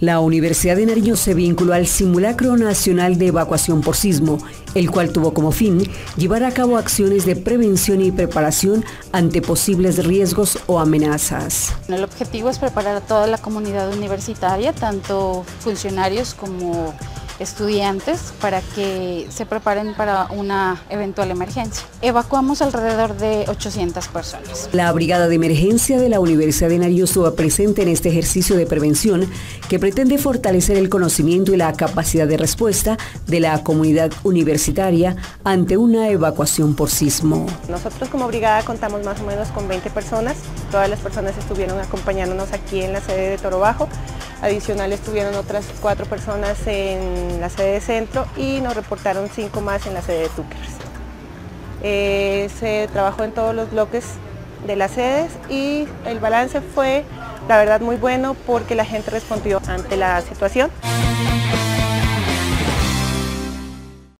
La Universidad de Nariño se vinculó al Simulacro Nacional de Evacuación por Sismo, el cual tuvo como fin llevar a cabo acciones de prevención y preparación ante posibles riesgos o amenazas. El objetivo es preparar a toda la comunidad universitaria, tanto funcionarios como estudiantes, para que se preparen para una eventual emergencia. Evacuamos alrededor de 800 personas. La Brigada de Emergencia de la Universidad de Nariño estuvo presente en este ejercicio de prevención que pretende fortalecer el conocimiento y la capacidad de respuesta de la comunidad universitaria ante una evacuación por sismo. Nosotros como brigada contamos más o menos con 20 personas. Todas las personas estuvieron acompañándonos aquí en la sede de Toro Bajo. Adicional estuvieron otras 4 personas en la sede de Centro y nos reportaron 5 más en la sede de Túquerres. Se trabajó en todos los bloques de las sedes y el balance fue, la verdad, muy bueno porque la gente respondió ante la situación.